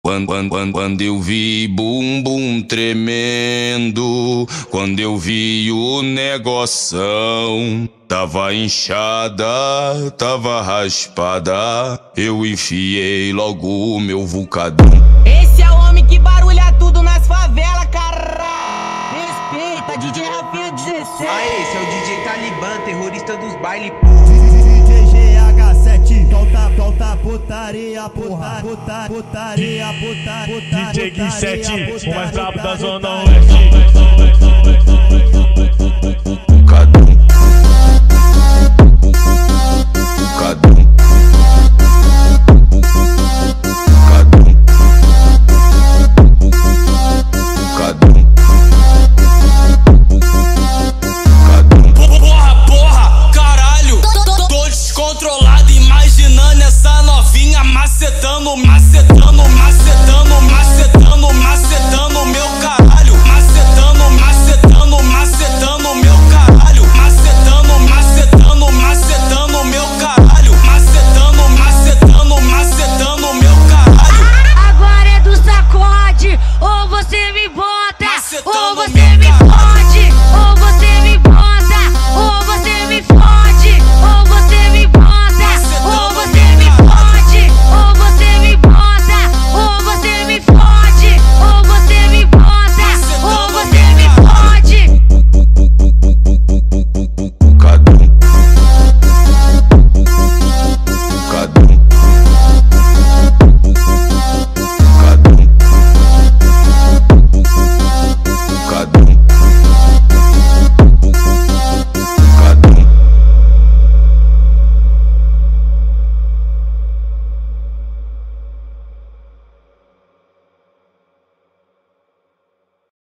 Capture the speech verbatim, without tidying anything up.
Quando, quando, quando, quando eu vi bumbum tremendo, quando eu vi o negoção, tava inchada, tava raspada, eu enfiei logo o meu vulcadão. Esse é o homem que barulha tudo nas favelas, caralho. Respeita, D J Rafinha dezesseis. Aê, esse é o D J Talibã, terrorista dos bailes. D J G H sete, solta, solta putaria, porra, puta, putaria, puta, puta, D J Gui sete, o mais brabo da Zona Oeste. Oeste.